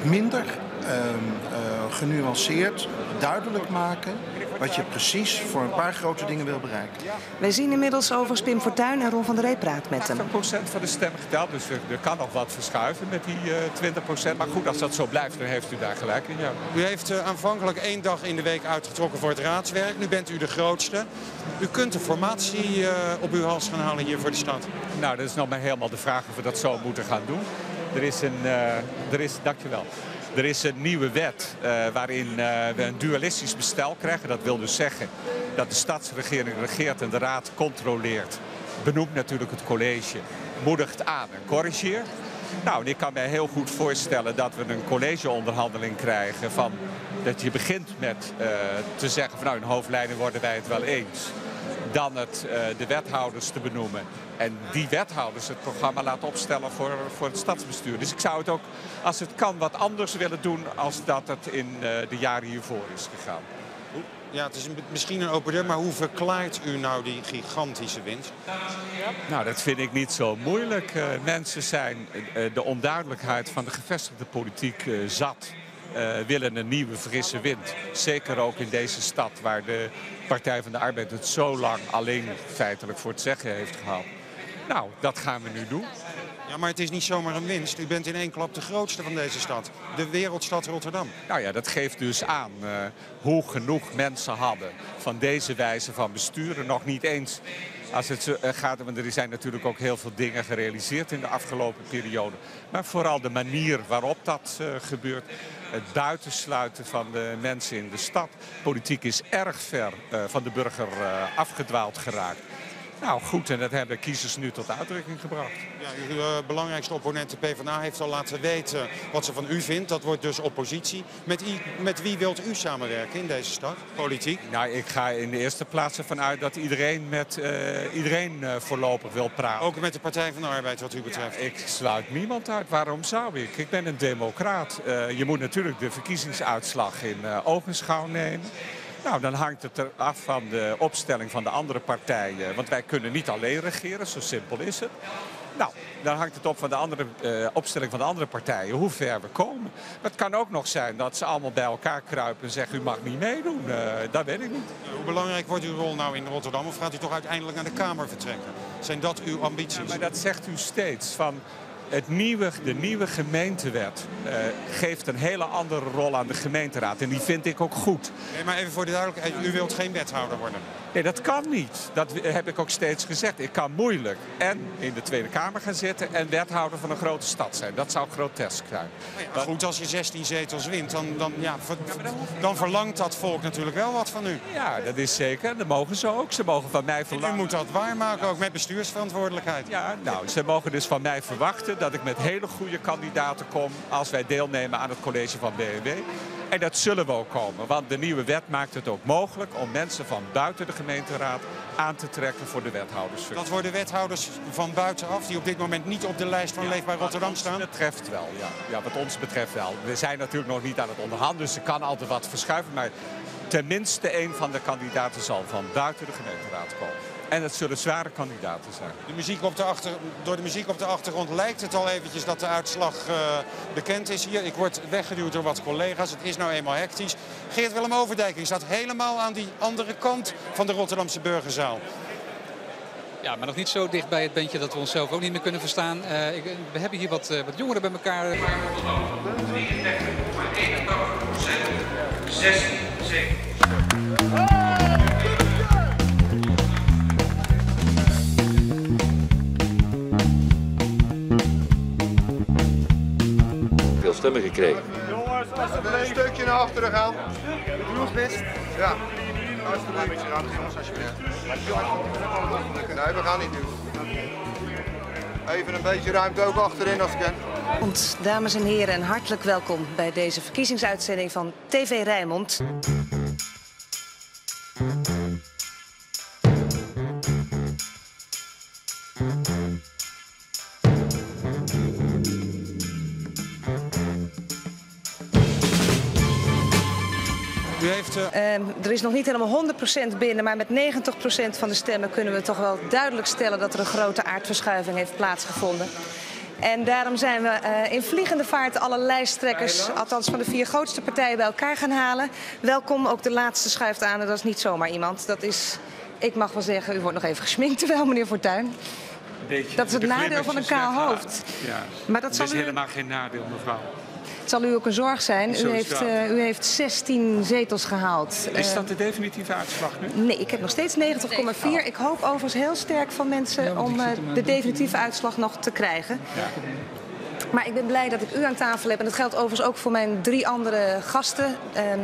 minder genuanceerd duidelijk maken wat je precies voor een paar grote dingen wil bereiken. Wij zien inmiddels overigens Pim Fortuyn en Ron van der Rey praat met hem. 80% van de stemmen geteld, dus er kan nog wat verschuiven met die 20%. Maar goed, als dat zo blijft, dan heeft u daar gelijk in. Ja. U heeft aanvankelijk 1 dag in de week uitgetrokken voor het raadswerk. Nu bent u de grootste. U kunt de formatie op uw hals gaan halen hier voor de stad. Nou, dat is nog maar helemaal de vraag of we dat zo moeten gaan doen. Dankjewel. Er is een nieuwe wet waarin we een dualistisch bestel krijgen. Dat wil dus zeggen dat de stadsregering regeert en de raad controleert. Benoemt natuurlijk het college, moedigt aan en corrigeert. Nou, en ik kan mij heel goed voorstellen dat we een collegeonderhandeling krijgen van dat je begint met te zeggen van nou, in hoofdlijnen worden wij het wel eens. Dan de wethouders te benoemen. En die wethouders het programma laten opstellen voor het stadsbestuur. Dus ik zou het ook, als het kan, wat anders willen doen als dat het in de jaren hiervoor is gegaan. Ja, het is misschien een open deur, maar hoe verklaart u nou die gigantische winst? Nou, dat vind ik niet zo moeilijk. Mensen zijn de onduidelijkheid van de gevestigde politiek zat. Willen een nieuwe frisse wind. Zeker ook in deze stad waar de Partij van de Arbeid het zo lang alleen feitelijk voor het zeggen heeft gehad. Nou, dat gaan we nu doen. Ja, maar het is niet zomaar een winst. U bent in één klap de grootste van deze stad. De wereldstad Rotterdam. Nou ja, dat geeft dus aan hoe genoeg mensen hadden van deze wijze van besturen. Nog niet eens als het gaat, want er zijn natuurlijk ook heel veel dingen gerealiseerd in de afgelopen periode. Maar vooral de manier waarop dat gebeurt. Het buitensluiten van de mensen in de stad. Politiek is erg ver van de burger afgedwaald geraakt. Nou goed, en dat hebben kiezers nu tot uitdrukking gebracht. Ja, uw belangrijkste opponent, de PvdA, heeft al laten weten wat ze van u vindt. Dat wordt dus oppositie. Met wie wilt u samenwerken in deze stad, politiek? Nou, ik ga in de eerste plaats ervan uit dat iedereen met iedereen voorlopig wil praten. Ook met de Partij van de Arbeid wat u betreft? Ja, ik sluit niemand uit. Waarom zou ik? Ik ben een democraat. Je moet natuurlijk de verkiezingsuitslag in ogenschouw nemen. Nou, dan hangt het er af van de opstelling van de andere partijen. Want wij kunnen niet alleen regeren, zo simpel is het. Nou, dan hangt het op van de opstelling van de andere partijen, hoe ver we komen. Maar het kan ook nog zijn dat ze allemaal bij elkaar kruipen en zeggen u mag niet meedoen. Dat weet ik niet. Hoe belangrijk wordt uw rol nou in Rotterdam? Of gaat u toch uiteindelijk naar de Kamer vertrekken? Zijn dat uw ambities? Ja, maar dat zegt u steeds. Van de nieuwe gemeentewet geeft een hele andere rol aan de gemeenteraad. En die vind ik ook goed. Nee, maar even voor de duidelijkheid, u wilt geen wethouder worden? Nee, dat kan niet. Dat heb ik ook steeds gezegd. Ik kan moeilijk en in de Tweede Kamer gaan zitten en wethouder van een grote stad zijn. Dat zou grotesk zijn. Ja, goed, als je 16 zetels wint, dan verlangt dat volk natuurlijk wel wat van u. Ja, dat is zeker. Dat mogen ze ook. Ze mogen van mij verlangen. En u moet dat waarmaken, ook met bestuursverantwoordelijkheid. Ja, nou, ze mogen dus van mij verwachten dat ik met hele goede kandidaten kom als wij deelnemen aan het college van BMW. En dat zullen we ook komen, want de nieuwe wet maakt het ook mogelijk om mensen van buiten de gemeenteraad aan te trekken voor de wethouders. Dat worden wethouders van buitenaf die op dit moment niet op de lijst van Leefbaar Rotterdam staan? Wat ons betreft wel, ja. Ja, wat ons betreft wel. We zijn natuurlijk nog niet aan het onderhandelen, dus er kan altijd wat verschuiven. Maar tenminste een van de kandidaten zal van buiten de gemeenteraad komen. En het zullen zware kandidaten zijn. Door de muziek op de achtergrond lijkt het al eventjes dat de uitslag bekend is hier. Ik word weggeduwd door wat collega's. Het is nou eenmaal hectisch. Geert-Willem Overdijking staat helemaal aan die andere kant van de Rotterdamse Burgerzaal. Ja, maar nog niet zo dicht bij het bandje dat we onszelf ook niet meer kunnen verstaan. We hebben hier wat jongeren bij elkaar. 33,81%, 16 zetels. Veel stemmen gekregen. Jongens, een stukje naar achteren gaan. Groensmist. Ja. Luister een beetje ruimte, jongens, alsjeblieft. Nee, we gaan niet nu. Even een beetje ruimte ook achterin als ik kan. Dames en heren, en hartelijk welkom bij deze verkiezingsuitzending van TV Rijnmond. Er is nog niet helemaal 100% binnen, maar met 90% van de stemmen kunnen we toch wel duidelijk stellen dat er een grote aardverschuiving heeft plaatsgevonden. En daarom zijn we in vliegende vaart alle lijsttrekkers, althans van de 4 grootste partijen, bij elkaar gaan halen. Welkom, ook de laatste schuift aan en dat is niet zomaar iemand. Dat is, ik mag wel zeggen, u wordt nog even gesminkt wel, meneer Fortuyn. Dat is het nadeel van een kaal hoofd. Ja. Maar dat is helemaal geen nadeel, mevrouw. Het zal u ook een zorg zijn. U heeft 16 zetels gehaald. Is dat de definitieve uitslag nu? Nee, ik heb nog steeds 90,4. Ik hoop overigens heel sterk van mensen om de definitieve uitslag nog te krijgen. Ja. Maar ik ben blij dat ik u aan tafel heb. En dat geldt overigens ook voor mijn 3 andere gasten.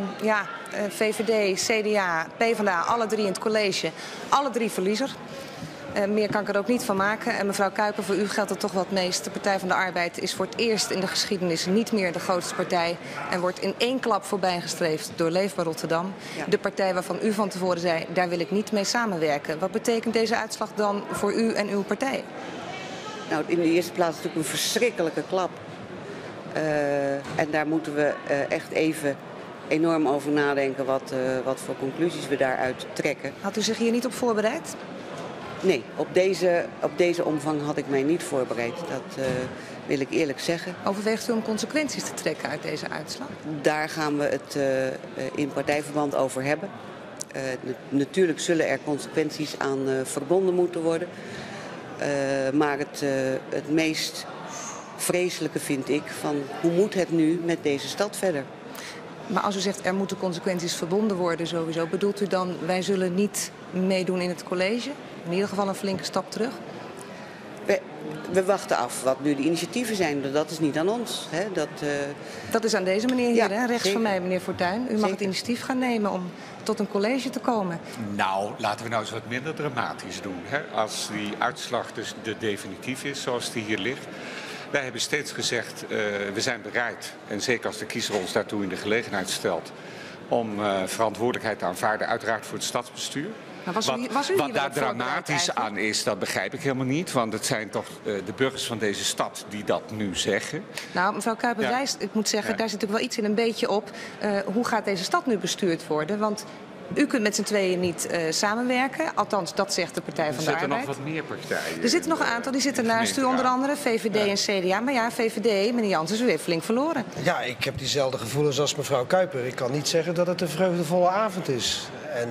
VVD, CDA, PvdA, alle 3 in het college. Alle 3 verliezer. Meer kan ik er ook niet van maken. En mevrouw Kuiper, voor u geldt het toch wat meest. De Partij van de Arbeid is voor het eerst in de geschiedenis niet meer de grootste partij. En wordt in 1 klap voorbijgestreefd door Leefbaar Rotterdam. Ja. De partij waarvan u van tevoren zei, daar wil ik niet mee samenwerken. Wat betekent deze uitslag dan voor u en uw partij? Nou, in de eerste plaats natuurlijk een verschrikkelijke klap. En daar moeten we echt even enorm over nadenken wat voor conclusies we daaruit trekken. Had u zich hier niet op voorbereid? Nee, op deze omvang had ik mij niet voorbereid. Dat wil ik eerlijk zeggen. Overweegt u om consequenties te trekken uit deze uitslag? Daar gaan we het in partijverband over hebben. Natuurlijk zullen er consequenties aan verbonden moeten worden. Maar het meest vreselijke vind ik van hoe moet het nu met deze stad verder? Maar als u zegt er moeten consequenties verbonden worden sowieso, bedoelt u dan wij zullen niet meedoen in het college? In ieder geval een flinke stap terug? We wachten af wat nu de initiatieven zijn. Dat is niet aan ons. Hè? Dat is aan deze meneer hier, ja, hè? Rechts zeker. van mij, meneer Fortuyn. U mag het initiatief gaan nemen om tot een college te komen. Nou, laten we nou eens wat minder dramatisch doen. Hè? Als die uitslag dus de definitief is, zoals die hier ligt. Wij hebben steeds gezegd, we zijn bereid, en zeker als de kiezer ons daartoe in de gelegenheid stelt, om verantwoordelijkheid te aanvaarden, uiteraard voor het stadsbestuur. Wat daar dramatisch aan is, dat begrijp ik helemaal niet. Want het zijn toch de burgers van deze stad die dat nu zeggen. Nou, mevrouw Kuiper wijst, ik moet zeggen, daar zit natuurlijk wel iets in een beetje op. Hoe gaat deze stad nu bestuurd worden? Want u kunt met z'n tweeën niet samenwerken. Althans, dat zegt de Partij van de Arbeid. Er zitten nog wat meer partijen. Er zitten nog een aantal, die zitten naast u, onder andere VVD en CDA. Maar ja, VVD, meneer Janssens, u heeft flink verloren. Ja, ik heb diezelfde gevoelens als mevrouw Kuiper. Ik kan niet zeggen dat het een vreugdevolle avond is. En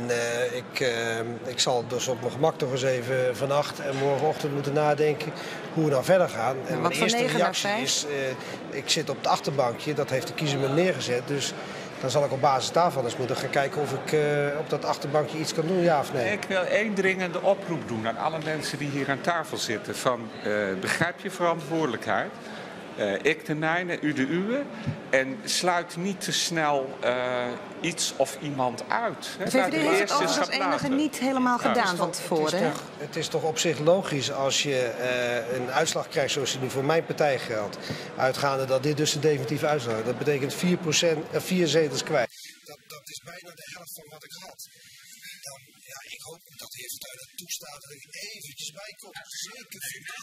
ik zal dus op mijn gemak toch eens even vannacht en morgenochtend moeten nadenken hoe we nou verder gaan. En mijn eerste reactie is, ik zit op het achterbankje, dat heeft de kiezer me neergezet. Dus dan zal ik op basis daarvan eens moeten gaan kijken of ik op dat achterbankje iets kan doen, ja of nee. Ik wil 1 dringende oproep doen aan alle mensen die hier aan tafel zitten. Begrijp je verantwoordelijkheid. Ik de mijne, u de uwe. En sluit niet te snel iets of iemand uit. De VVD heeft het overigens als enige niet helemaal gedaan van tevoren. Het is toch op zich logisch als je een uitslag krijgt zoals die nu voor mijn partij geldt. Uitgaande dat dit dus de definitieve uitslag is. Dat betekent 4 zetels kwijt. Dat is bijna de helft van wat ik had. Dan, ja, ik hoop dat de heer Fortuyn het toestaat dat ik eventjes bij kom. Zeker vandaag.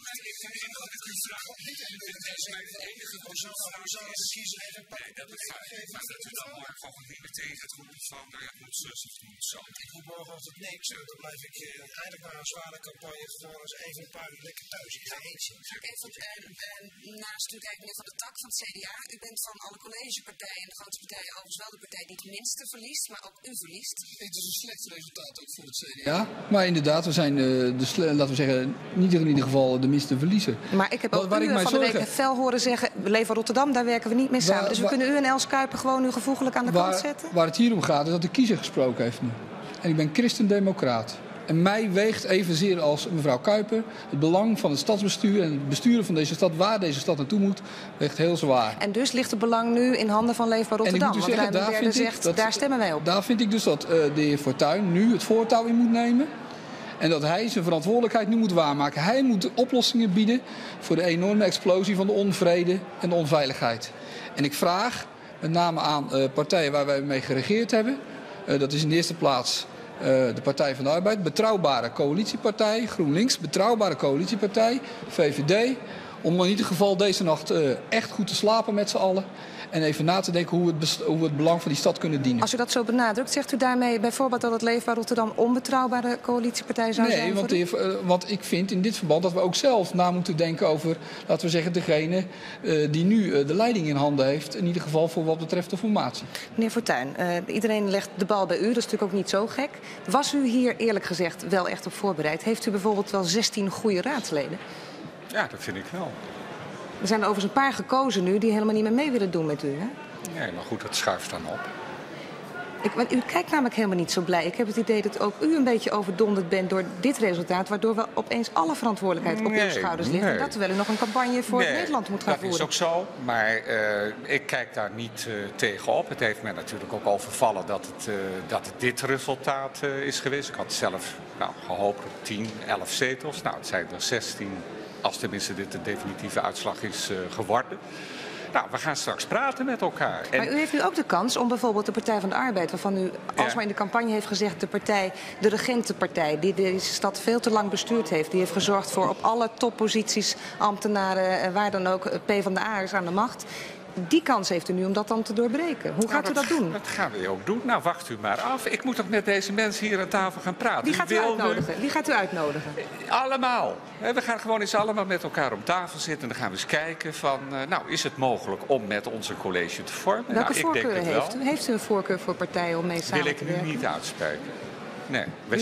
Dat u dan morgen van niet meteen gaat roepen van, nou ja, het moet zus of het moet zo. Ik roep morgen als het niks, dan blijf ik eigenlijk maar een zware campagne gewoon eens even een paar uur lekker thuis. Ik ga eentje. Even naast u kijken, meneer Van der Tak van het CDA. U bent van alle collegepartijen en de grootste partijen overigens wel de partij die het minste verliest, maar ook u verliest. Het is een slecht resultaat ook voor het CDA. Ja, maar inderdaad, we zijn laten we zeggen, niet in ieder geval de minste verliezer. Maar ik heb ook u van de week fel horen zeggen, Leefbaar Rotterdam, daar werken we niet mee samen. Dus we kunnen u en Els Kuiper gewoon nu gevoeglijk aan de kant zetten? Waar het hier om gaat is dat de kiezer gesproken heeft nu. En ik ben christendemocraat. En mij weegt evenzeer als mevrouw Kuiper het belang van het stadsbestuur en het besturen van deze stad, waar deze stad naartoe moet, weegt heel zwaar. En dus ligt het belang nu in handen van Leefbaar Rotterdam? Want ruim een derde zegt, daar stemmen wij op. Daar vind ik dus dat de heer Fortuyn nu het voortouw in moet nemen. En dat hij zijn verantwoordelijkheid nu moet waarmaken. Hij moet oplossingen bieden voor de enorme explosie van de onvrede en de onveiligheid. En ik vraag met name aan partijen waar wij mee geregeerd hebben. Dat is in de eerste plaats de Partij van de Arbeid, betrouwbare coalitiepartij, GroenLinks, betrouwbare coalitiepartij, VVD. Om in ieder geval deze nacht echt goed te slapen met z'n allen. En even na te denken hoe we het belang van die stad kunnen dienen. Als u dat zo benadrukt, zegt u daarmee bijvoorbeeld dat het Leefbaar Rotterdam onbetrouwbare coalitiepartij zou zijn? Nee, want ik vind in dit verband dat we ook zelf na moeten denken over, laten we zeggen, degene die nu de leiding in handen heeft. In ieder geval voor wat betreft de formatie. Meneer Fortuyn, iedereen legt de bal bij u. Dat is natuurlijk ook niet zo gek. Was u hier eerlijk gezegd wel echt op voorbereid? Heeft u bijvoorbeeld wel 16 goede raadsleden? Ja, dat vind ik wel. Er zijn overigens een paar gekozen nu die helemaal niet meer mee willen doen met u, hè? Nee, maar goed, dat schuift dan op. Want u kijkt namelijk helemaal niet zo blij. Ik heb het idee dat ook u een beetje overdonderd bent door dit resultaat, waardoor we opeens alle verantwoordelijkheid op uw schouders ligt. En dat terwijl u nog een campagne voor Nederland moet gaan voeren. Dat is ook zo, maar ik kijk daar niet tegenop. Het heeft mij natuurlijk ook overvallen dat het dit resultaat is geweest. Ik had zelf gehoopt op 10, 11 zetels. Nou, het zijn er 16, als tenminste dit de definitieve uitslag is geworden. Nou, we gaan straks praten met elkaar. Maar u heeft nu ook de kans om bijvoorbeeld de Partij van de Arbeid, waarvan u alsmaar in de campagne heeft gezegd, de regentenpartij, die deze stad veel te lang bestuurd heeft, die heeft gezorgd voor op alle topposities, ambtenaren, waar dan ook, PvdA is aan de macht. Die kans heeft u nu om dat dan te doorbreken. Hoe gaat u dat doen? Dat gaan we ook doen. Nou, wacht u maar af. Ik moet ook met deze mensen hier aan tafel gaan praten. Wie gaat u uitnodigen? Allemaal. We gaan gewoon eens allemaal met elkaar om tafel zitten. En dan gaan we eens kijken van, is het mogelijk om met onze college te vormen? Welke voorkeuren heeft u? Heeft u een voorkeur voor partijen om mee samen te werken? Wil ik nu niet uitspreken. Nee, we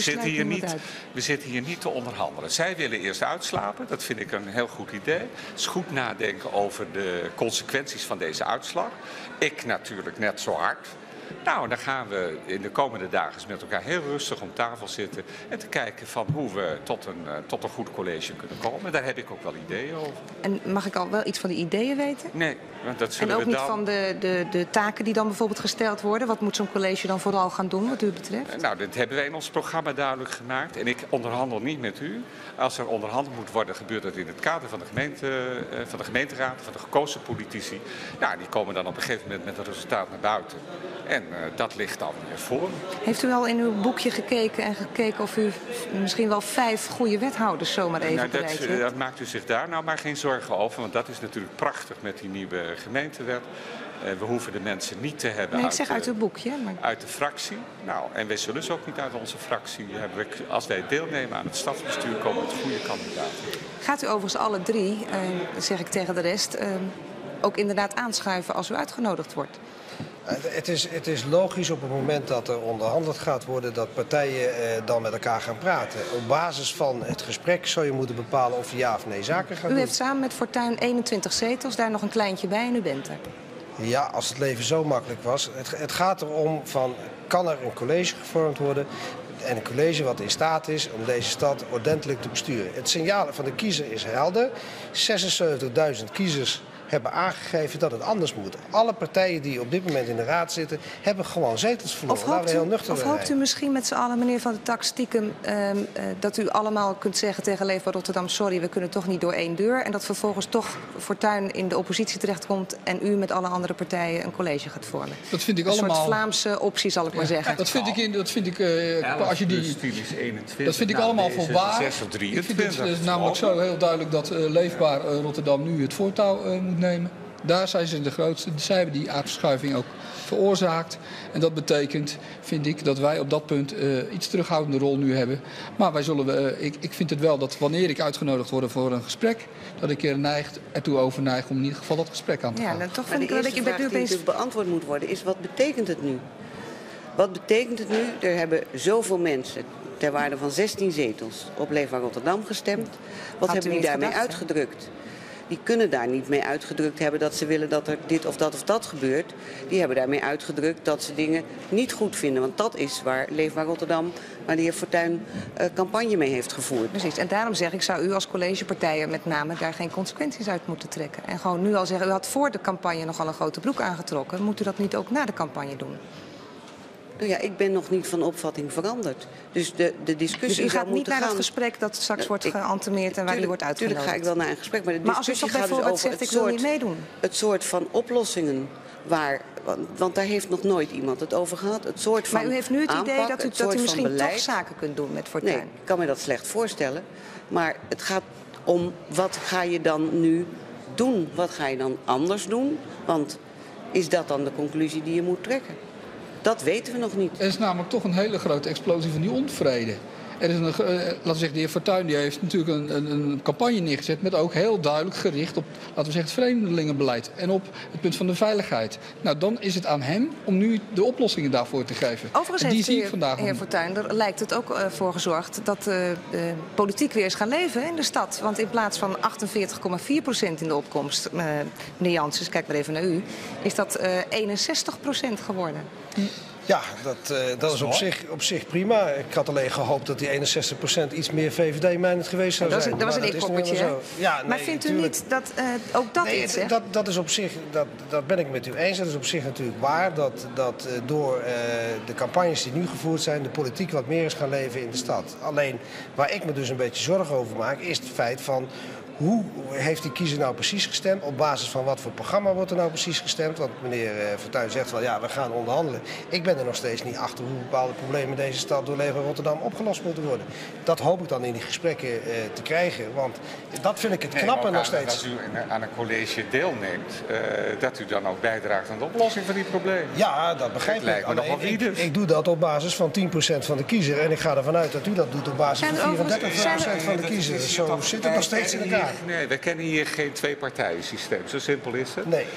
zitten hier niet te onderhandelen. Zij willen eerst uitslapen, dat vind ik een heel goed idee. Het is goed nadenken over de consequenties van deze uitslag. Ik natuurlijk net zo hard. Nou, dan gaan we in de komende dagen eens met elkaar heel rustig om tafel zitten en te kijken van hoe we tot een goed college kunnen komen. Daar heb ik ook wel ideeën over. En mag ik al wel iets van die ideeën weten? Nee, want dat zullen we dan... En ook niet van de taken die dan bijvoorbeeld gesteld worden? Wat moet zo'n college dan vooral gaan doen, wat u betreft? Nou, dit hebben wij in ons programma duidelijk gemaakt. En ik onderhandel niet met u. Als er onderhandeld moet worden, gebeurt dat in het kader van de gemeenteraad, van de gekozen politici. Nou, die komen dan op een gegeven moment met het resultaat naar buiten. En dat ligt dan voor. Heeft u al in uw boekje gekeken of u misschien wel 5 goede wethouders zomaar even bereikt? Dat maakt u zich daar nou maar geen zorgen over. Want dat is natuurlijk prachtig met die nieuwe gemeentewet. We hoeven de mensen niet te hebben uit uw boekje. Maar... uit de fractie. Nou, en wij zullen ze ook niet uit onze fractie hebben. Als wij deelnemen aan het stadsbestuur komen met goede kandidaten. Gaat u overigens alle 3, zeg ik tegen de rest, ook inderdaad aanschuiven als u uitgenodigd wordt? Het is logisch op het moment dat er onderhandeld gaat worden dat partijen dan met elkaar gaan praten. Op basis van het gesprek zou je moeten bepalen of je ja of nee zaken gaat doen. U heeft samen met Fortuyn 21 zetels, daar nog een kleintje bij en u bent er. Ja, als het leven zo makkelijk was. Het gaat erom van, kan er een college gevormd worden en een college wat in staat is om deze stad ordentelijk te besturen. Het signaal van de kiezer is helder. 76.000 kiezers hebben aangegeven dat het anders moet. Alle partijen die op dit moment in de raad zitten, hebben gewoon zetels verloren. Of hoopt u misschien met z'n allen, meneer Van der Tak, stiekem dat u allemaal kunt zeggen tegen Leefbaar Rotterdam, sorry, we kunnen toch niet door één deur. En dat vervolgens toch Fortuyn in de oppositie terechtkomt en u met alle andere partijen een college gaat vormen. Dat vind ik een allemaal... soort Vlaamse optie, zal ik maar zeggen. Dat vind ik als je die... Dat vind ik allemaal volwaar. Ik vind het namelijk zo heel duidelijk dat Leefbaar Rotterdam nu het voortouw moet nemen. Daar zijn ze de grootste. Zij hebben die aardverschuiving ook veroorzaakt. En dat betekent, vind ik, dat wij op dat punt iets terughoudende rol nu hebben. Maar wij zullen, ik vind het wel dat wanneer ik uitgenodigd word voor een gesprek, dat ik ertoe overneig om in ieder geval dat gesprek aan te gaan. Nou, toch vind ik dat je vraag die natuurlijk beantwoord moet worden is, wat betekent het nu? Wat betekent het nu? Er hebben zoveel mensen ter waarde van 16 zetels op Leefbaar Rotterdam gestemd. Wat hebben die daarmee uitgedrukt? Die kunnen daar niet mee uitgedrukt hebben dat ze willen dat er dit of dat gebeurt. Die hebben daarmee uitgedrukt dat ze dingen niet goed vinden. Want dat is waar Leefbaar Rotterdam, waar de heer Fortuyn campagne mee heeft gevoerd. Precies, en daarom zeg ik, zou u als collegepartijen met name daar geen consequenties uit moeten trekken. En gewoon nu al zeggen, u had voor de campagne nogal een grote broek aangetrokken. Moet u dat niet ook na de campagne doen? Nou ja, ik ben nog niet van opvatting veranderd. Dus de discussie dus u gaat niet naar het gesprek dat straks wordt geantemeerd en waar u wordt uitgenodigd? Tuurlijk ga ik wel naar een gesprek, maar de discussie gaat dus over zegt, ik wil niet meedoen. Het soort van oplossingen waar... Want daar heeft nog nooit iemand het over gehad. Het soort van maar u heeft nu het idee aanpak, dat u misschien toch zaken kunt doen met Fortuyn? Nee, ik kan me dat slecht voorstellen. Maar het gaat om, wat ga je dan nu doen? Wat ga je dan anders doen? Want is dat dan de conclusie die je moet trekken? Dat weten we nog niet. Er is namelijk toch een hele grote explosie van die onvrede. Er is laten we zeggen, de heer Fortuyn die heeft natuurlijk een campagne neergezet met ook heel duidelijk gericht op, laten we zeggen, het vreemdelingenbeleid en op het punt van de veiligheid. Nou, dan is het aan hem om nu de oplossingen daarvoor te geven. Overigens heeft de heer Fortuyn, er lijkt het ook voor gezorgd dat de politiek weer is gaan leven in de stad. Want in plaats van 48,4% in de opkomst, meneer Janssens, kijk maar even naar u, is dat 61% geworden. Ja, dat is op zich prima. Ik had alleen gehoopt dat die 61% iets meer VVD-mijnend geweest zou zijn. Dat was een inkoppertje. Ja, nee, maar vindt u niet dat ook dat iets zegt? Dat is op zich, dat ben ik met u eens. Dat is op zich natuurlijk waar dat door de campagnes die nu gevoerd zijn, de politiek wat meer is gaan leven in de stad. Alleen waar ik me dus een beetje zorgen over maak, is het feit van hoe heeft die kiezer nou precies gestemd? Op basis van wat voor programma wordt er nou precies gestemd? Want meneer Fortuyn zegt wel, ja, we gaan onderhandelen. Ik ben er nog steeds niet achter hoe bepaalde problemen in deze stad door Leefbaar Rotterdam opgelost moeten worden. Dat hoop ik dan in die gesprekken te krijgen. Want dat vind ik het knappe nog steeds. Als u aan een college deelneemt, dat u dan ook bijdraagt aan de oplossing van die problemen. Ja, dat begrijp ik. Alleen, ik doe dat op basis van 10% van de kiezer. En ik ga ervan uit dat u dat doet op basis van 34% van de kiezer. Zo zit het nog steeds in elkaar. Nee, we kennen hier geen twee-partijen-systeem. Zo simpel is het. Nee,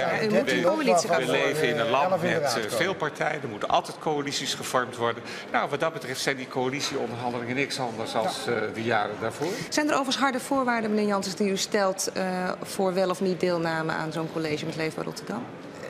we leven in een land met veel partijen. Er moeten altijd coalities gevormd worden. Nou, wat dat betreft zijn die coalitieonderhandelingen niks anders dan de jaren daarvoor. Zijn er overigens harde voorwaarden, meneer Janssens, die u stelt voor wel of niet deelname aan zo'n college met Leefbaar Rotterdam?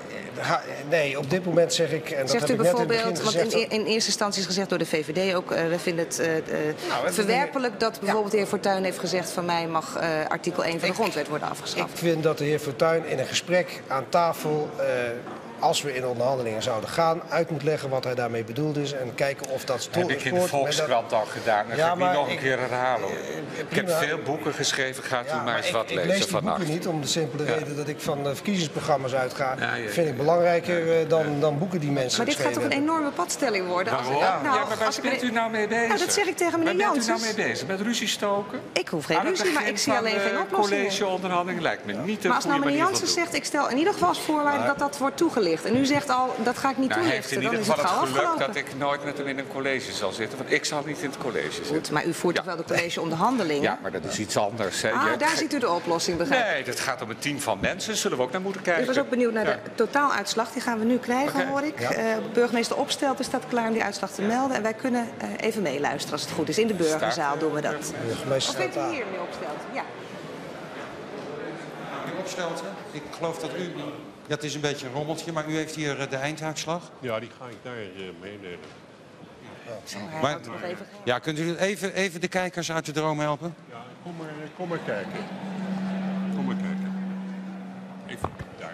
Nee, op dit moment zeg ik... En dat zegt heb u ik net in het begin bijvoorbeeld, want gezegd, in eerste instantie is gezegd door de VVD ook, we vinden het verwerpelijk dat bijvoorbeeld de heer Fortuyn heeft gezegd van mij mag artikel 1 van de grondwet worden afgeschaft. Ik vind dat de heer Fortuyn in een gesprek aan tafel, als we in onderhandelingen zouden gaan, uit moet leggen wat hij daarmee bedoeld is en kijken of dat heb ik in de Volkskrant al gedaan. Dat ga ik niet nog een keer herhalen. Ik heb veel boeken geschreven, gaat u maar eens wat lezen vannacht. Ik lees die boeken niet om de simpele reden dat ik van verkiezingsprogramma's uitga. Vind ik belangrijker dan boeken die mensen Maar dit gaat toch een enorme padstelling worden? Waarom? Maar waar bent u nou mee bezig? Nou, dat zeg ik tegen meneer Janssens. Waar bent u nou mee bezig? Met ruzie stoken? Ik hoef geen ruzie, maar ik zie alleen geen oplossingen. Collegeonderhandeling lijkt me niet de maar als nou goede meneer manier Janssens zegt, ik stel in ieder geval als voorwaarde dat dat wordt toegelicht. En u zegt al, dat ga ik niet toelichten. Dan is het gauw geluk afgelopen. dat ik nooit met hem in een college zal zitten. Want ik zal niet in het college zitten. Goed, maar u voert toch wel de collegeonderhandelingen? Ja, maar dat is iets anders. Hè. Daar ziet u de oplossing, begrijp ik. Nee, het gaat om een team van mensen. Daar zullen we ook naar moeten kijken. Ik was ook benieuwd naar de totaaluitslag. Die gaan we nu krijgen, hoor ik. Burgemeester Opstelten staat klaar om die uitslag te melden. En wij kunnen even meeluisteren als het goed is. In de Burgerzaal doen we dat. Of bent u hier, meneer Opstelten? Ja. Meneer Opstelten, ik geloof dat u... Dat is een beetje een rommeltje, maar u heeft hier de einduitslag. Ja, die ga ik daar meenemen. Maar, ja, kunt u even de kijkers uit de droom helpen? Ja, kom maar kijken. Kom maar kijken. Even daar.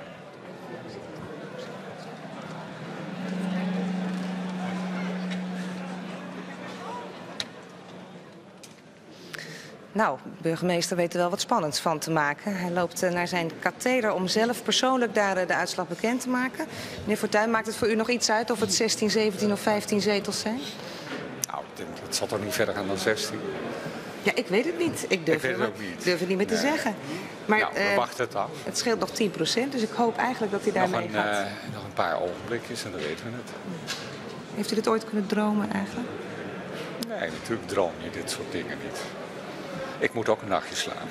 Nou, burgemeester weet er wel wat spannends van te maken. Hij loopt naar zijn katheder om zelf persoonlijk daar de uitslag bekend te maken. Meneer Fortuyn, maakt het voor u nog iets uit of het 16, 17 of 15 zetels zijn? Nou, het zal toch niet verder gaan dan 16? Ja, ik weet het niet. Ik durf het niet meer te zeggen. Maar nou, we wachten het af. Het scheelt nog 10%, dus ik hoop eigenlijk dat hij daarmee gaat. Nog een paar ogenblikjes en dan weten we het. Heeft u dit ooit kunnen dromen eigenlijk? Nee, natuurlijk droom je dit soort dingen niet. Ik moet ook een nachtje slapen.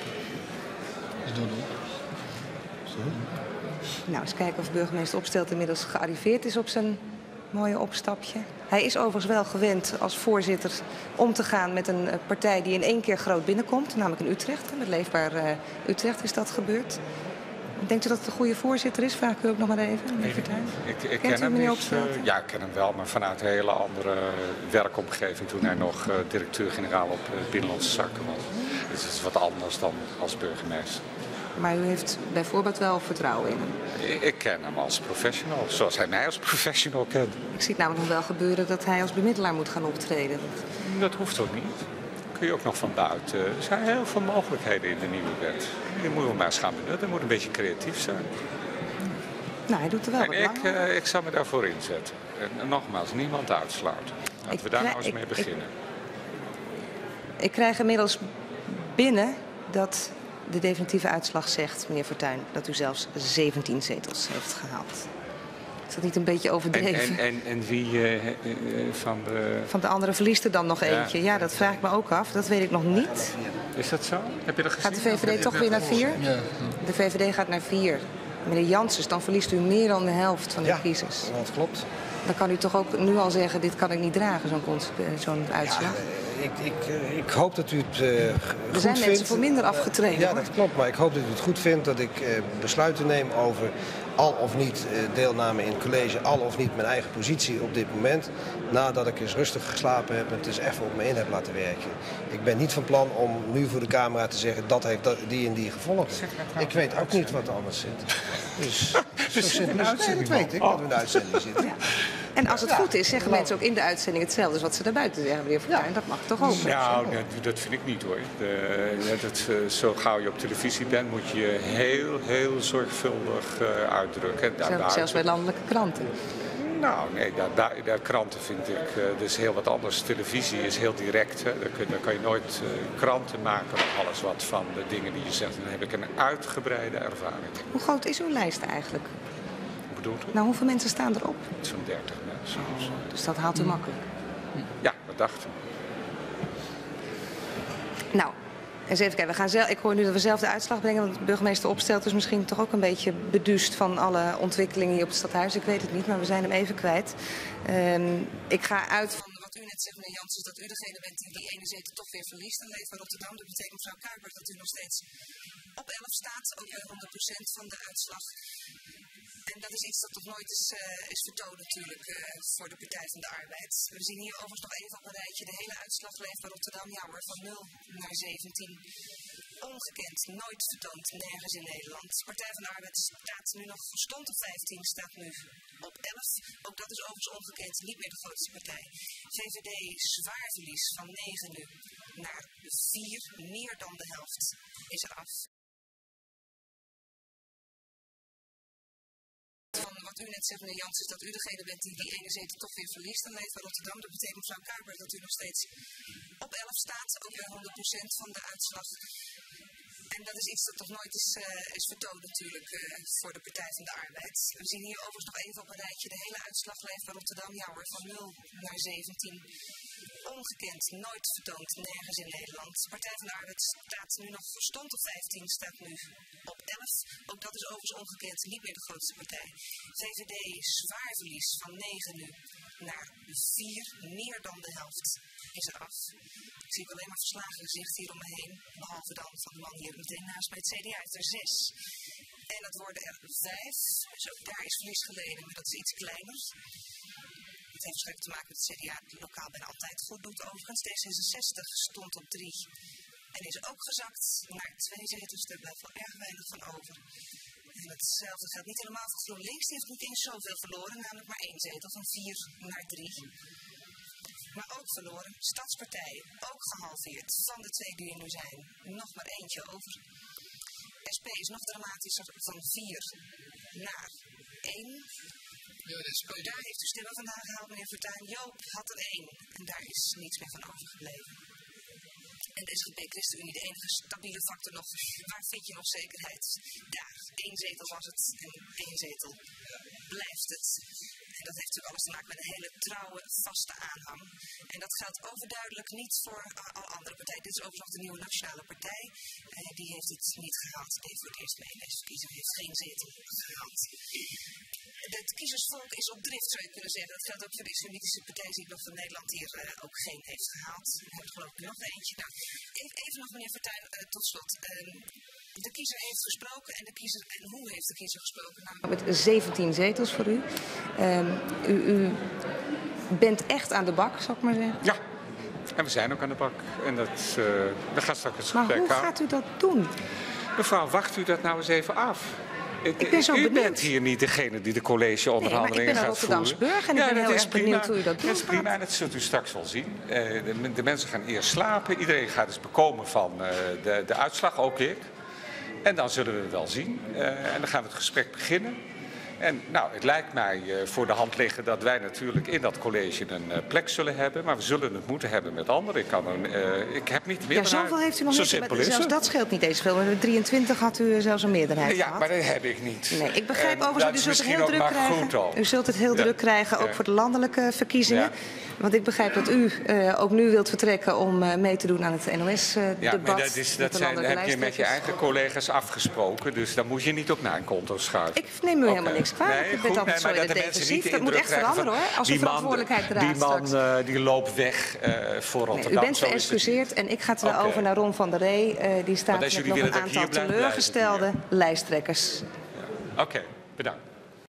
Nou, eens kijken of burgemeester Opstelten inmiddels gearriveerd is op zijn mooie opstapje. Hij is overigens wel gewend als voorzitter om te gaan met een partij die in één keer groot binnenkomt. Namelijk in Utrecht. Met Leefbaar Utrecht is dat gebeurd. Denkt u dat het een goede voorzitter is? Vraag ik u ook nog maar even. Ik ken hem niet. Ja, ik ken hem wel, maar vanuit een hele andere werkomgeving toen hij nog directeur-generaal op Binnenlandse Zaken was. Dus het is wat anders dan als burgemeester. Maar u heeft bijvoorbeeld wel vertrouwen in hem? Ik ken hem als professional, zoals hij mij als professional kent. Ik zie het namelijk nog wel gebeuren dat hij als bemiddelaar moet gaan optreden. Dat hoeft ook niet. Kun je ook nog van buiten. Er zijn heel veel mogelijkheden in de nieuwe wet. Die moeten we maar eens gaan benutten. Het moet een beetje creatief zijn. Nou, hij doet er wel wat langer. Ik zal me daarvoor inzetten. En nogmaals, niemand uitsluiten. Laten we daar nou eens mee beginnen. Ik krijg inmiddels binnen dat de definitieve uitslag zegt, meneer Fortuyn, dat u zelfs 17 zetels heeft gehaald. Is dat niet een beetje overdreven? En wie van de... Van de andere verliest er dan nog eentje. Ja, dat vraag ik me ook af. Dat weet ik nog niet. Is dat zo? Heb je dat gezien? Gaat de VVD toch weer naar 4? Ja. De VVD gaat naar 4. Meneer Janssens, dan verliest u meer dan de helft van de kiezers. Ja, dat klopt. Dan kan u toch ook nu al zeggen, dit kan ik niet dragen, zo'n uitslag? Ja, ik hoop dat u het goed vindt. Er zijn mensen voor minder afgetreden. Ja, dat klopt. Maar ik hoop dat u het goed vindt dat ik besluiten neem over al of niet deelname in het college, al of niet mijn eigen positie op dit moment. Nadat ik eens rustig geslapen heb en het eens even op me in heb laten werken. Ik ben niet van plan om nu voor de camera te zeggen dat heeft die en die gevolgd. Ik weet ook niet wat er anders zit. Dus dat weet ik, dat we in de uitzending zitten. Ja. En als het goed is, zeggen mensen ook in de uitzending hetzelfde als wat ze daarbuiten zeggen, meneer Fortuyn. Dat mag toch ook? Nou, dat vind ik niet hoor. Zo gauw je op televisie bent, moet je je heel zorgvuldig uitdrukken. Zelfs bij landelijke kranten. Nou, nee, de kranten vind ik dus heel wat anders. Televisie is heel direct. Hè. Daar kan je nooit kranten maken of alles wat van de dingen die je zegt. Dan heb ik een uitgebreide ervaring. Hoe groot is uw lijst eigenlijk? Hoe bedoelt u? Nou, hoeveel mensen staan erop? Zo'n 30 mensen. Dus dat haalt u makkelijk? Ja, dat dacht ik. Nou, eens even kijken. Ik hoor nu dat we zelf de uitslag brengen, want de burgemeester Opstelt is misschien toch ook een beetje beduust van alle ontwikkelingen hier op het stadhuis. Ik weet het niet, maar we zijn hem even kwijt. Ik ga uit van wat u net zegt, meneer Janssens, dat u degene bent die ene zetel toch weer verliest. Dan leeft van Rotterdam. Dat betekent, mevrouw Kuipers, dat u nog steeds op 11 staat, ook bij 100% van de uitslag. En dat is iets dat nog nooit is vertoond natuurlijk voor de Partij van de Arbeid. We zien hier overigens nog even op een rijtje de hele uitslag leeft bij Rotterdam. Ja hoor, van 0 naar 17. Ongekend, nooit vertoond, nergens in Nederland. De Partij van de Arbeid staat nu nog, stond op 15, staat nu op 11. Ook dat is overigens ongekend, niet meer de grootste partij. VVD zwaar verlies van 9 nu naar 4, meer dan de helft is eraf. Van wat u net zegt, meneer Janssens, dat u degene bent die ene zetel toch weer verliest. Dan leeft bij Rotterdam. Dat betekent, mevrouw Kuipers, dat u nog steeds op 11 staat, ook bij 100% van de uitslag. En dat is iets dat nog nooit is vertoond natuurlijk voor de Partij van de Arbeid. We zien hier overigens nog even op een rijtje de hele uitslag leeft bij Rotterdam. Ja hoor, van 0 naar 17. Ongekend, nooit vertoond, nergens in Nederland. De Partij van de Arbeid staat nu nog, stond op 15, staat nu op 11. Ook dat is overigens ongekend, niet meer de grootste partij. VVD zwaar verlies van 9 nu naar 4, meer dan de helft is eraf. Ik zie ook alleen maar verslagen gezicht hier om me heen, behalve dan van de man hier meteen naast bij het CDA heeft er 6. En dat worden er 5, dus ook daar is verlies geleden, maar dat is iets kleiner. Het heeft waarschijnlijk te maken met het CDA, die lokaal bijna altijd goed doet overigens. D66 stond op 3 en is ook gezakt naar 2 zetels, er blijft wel erg weinig van over. En hetzelfde geldt niet helemaal voor GroenLinks, die heeft niet eens zoveel verloren, namelijk maar 1 zetel, van 4 naar 3. Maar ook verloren, Stadspartijen, ook gehalveerd. Van de 2 die er nu zijn, nog maar eentje over. SP is nog dramatischer, van 4 naar 1. Ja, ook daar heeft u stemmen vandaan gehaald, meneer Fortuyn. Joop had er 1 en daar is niets meer van overgebleven. En de SGP ChristenUnie, de enige stabiele factor nog. Waar vind je nog zekerheid? Daar, 1 zetel was het en 1 zetel blijft het. En dat heeft natuurlijk alles te maken met een hele trouwe, vaste aanhang. En dat geldt overduidelijk niet voor alle andere partijen. Dit is overigens nog de nieuwe Nationale Partij. Die heeft het niet gehaald. Die heeft voor het eerst mee in deze verkiezing heeft geen zetel gehaald. Het kiezersvolk is op drift, zou je kunnen zeggen. Dat geldt ook voor de Islamitische partij, zie ik nog van Nederland, die er ook geen heeft gehaald. Er hebben geloof ik nog eentje. Nou, even nog, meneer Fortuyn, tot slot. De kiezer heeft gesproken en hoe heeft de kiezer gesproken? Nou, met 17 zetels voor u. U bent echt aan de bak, zou ik maar zeggen. Ja, en we zijn ook aan de bak. En we gaan straks het gesprek houden. Maar hoe gaat u dat doen? Mevrouw, wacht u dat nou eens even af. Ik ben zo benieuwd. U bent hier niet degene die de collegeonderhandelingen gaat voeren. Ik ben een Rotterdamse burger en ik ben heel erg benieuwd hoe u dat doet. Dat is prima en dat zult u straks wel zien. De mensen gaan eerst slapen. Iedereen gaat dus bekomen van de uitslag, ook ik. En dan zullen we wel zien. En dan gaan we het gesprek beginnen. En nou, het lijkt mij voor de hand liggen dat wij natuurlijk in dat college een plek zullen hebben. Maar we zullen het moeten hebben met anderen. Ik heb niet meer. Ja, zoveel heeft u nog niet. Zelfs dat scheelt niet eens veel. Met 23 had u zelfs een meerderheid gehad. Ja, maar dat heb ik niet. Nee, ik begrijp overigens dat u zult het heel druk krijgen. U zult het heel druk krijgen, ook voor de landelijke verkiezingen. Ja. Want ik begrijp dat u ook nu wilt vertrekken om mee te doen aan het NOS-debat. Ja, maar dat heb je met je eigen collega's afgesproken. Dus daar moet je niet op mijn konto schuiven. Ik neem u helemaal niks kwalijk. Ik ben altijd zo in het defensief. Dat moet echt veranderen hoor. Als de verantwoordelijkheid eruit straks. Die man die loopt weg voor Rotterdam. U bent geëxcuseerd en ik ga over naar Ron van der Ree. Die staat met nog een aantal teleurgestelde lijsttrekkers. Oké, bedankt.